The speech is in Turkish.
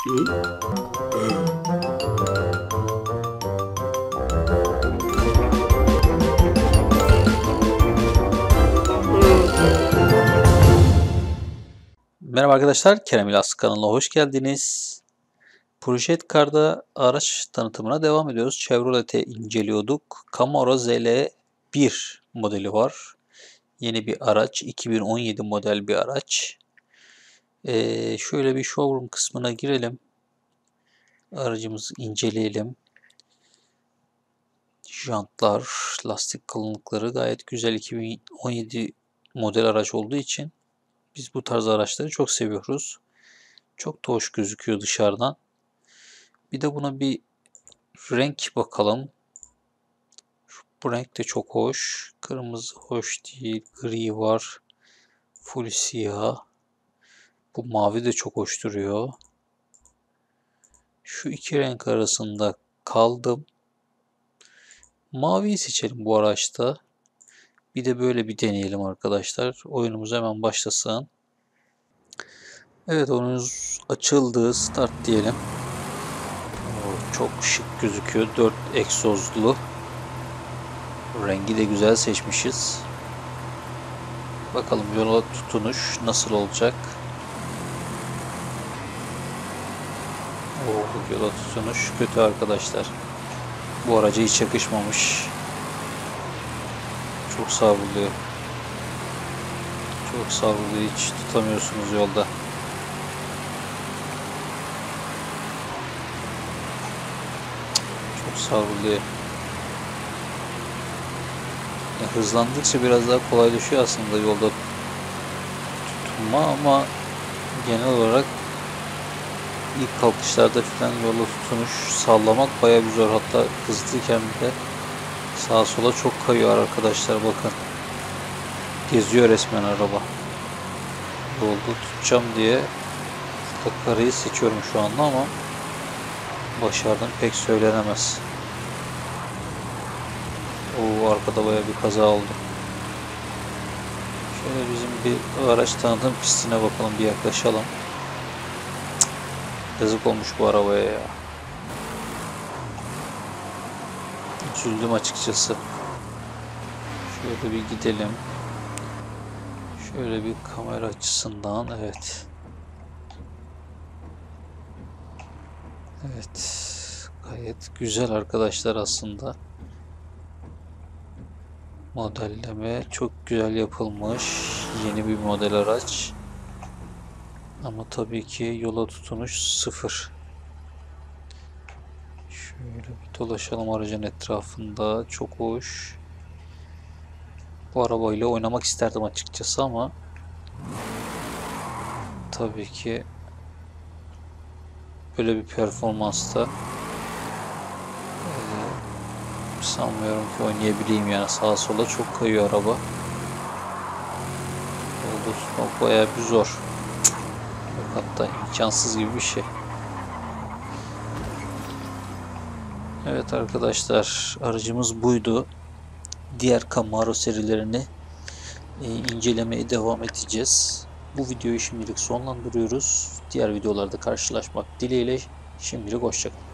Merhaba arkadaşlar, Kerem İlas kanalına hoş geldiniz. Projet Car'da araç tanıtımına devam ediyoruz. Chevrolet'i inceliyorduk. Camaro ZL1 modeli var. Yeni bir araç, 2017 model bir araç. Şöyle bir showroom kısmına girelim. Aracımızı inceleyelim. Jantlar, lastik kalınlıkları gayet güzel. 2017 model araç olduğu için biz bu tarz araçları çok seviyoruz. Çok da hoş gözüküyor dışarıdan. Bir de buna bir renk bakalım. Bu renk de çok hoş. Kırmızı hoş değil. Gri var. Full siyah. Bu mavi de çok hoş duruyor. Şu iki renk arasında kaldım. Maviyi seçelim bu araçta. Bir de böyle bir deneyelim arkadaşlar. Oyunumuz hemen başlasın. Evet, oyunumuz açıldı. Start diyelim. Çok şık gözüküyor. 4 egzozlu. Rengi de güzel seçmişiz. Bakalım yola tutunuş nasıl olacak? Yola tutunuş kötü arkadaşlar. Bu araca hiç yakışmamış. Çok savruluyor. Çok savruluyor. Hiç tutamıyorsunuz yolda. Çok savruluyor. Hızlandıkça biraz daha kolaylaşıyor aslında yolda tutunma, ama genel olarak ilk kalkışlarda falan yola tutunuş sallamak bayağı bir zor. Hatta hızlıyken bile sağa sola çok kayıyor arkadaşlar, bakın. Geziyor resmen araba. Yolda tutacağım diye karayı seçiyorum şu anda ama başardım pek söylenemez. Arkada bayağı bir kaza oldu. Şöyle bizim bir araç tanıtım pistine bakalım, bir yaklaşalım. Yazık olmuş bu arabaya ya. Üzüldüm açıkçası. Şöyle bir gidelim. Şöyle bir kamera açısından, evet. Evet. Gayet güzel arkadaşlar aslında. Modelleme çok güzel yapılmış. Yeni bir model araç. Ama tabii ki yola tutunuş sıfır. Şöyle bir dolaşalım aracın etrafında. Çok hoş. Bu arabayla oynamak isterdim açıkçası ama tabii ki böyle bir performansta sanmıyorum ki oynayabileyim, yani sağa sola çok kayıyor araba. Yolda tutmak bayağı bir zor. Yok, hatta imkansız gibi bir şey. Evet arkadaşlar, aracımız buydu. Diğer Camaro serilerini incelemeye devam edeceğiz. Bu videoyu şimdilik sonlandırıyoruz. Diğer videolarda karşılaşmak dileğiyle şimdilik hoşça kalın.